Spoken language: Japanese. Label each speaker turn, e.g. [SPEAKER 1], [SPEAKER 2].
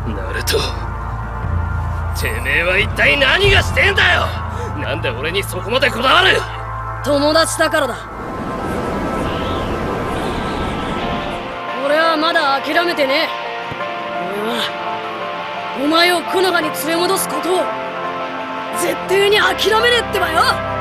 [SPEAKER 1] ナルト、てめえは一体何がしてんだよ。なんで俺にそこまでこだわる。
[SPEAKER 2] 友達だからだ。俺はまだ諦めてねえ。俺はお前を木の葉に連れ戻すことを絶対に諦めねえってばよ。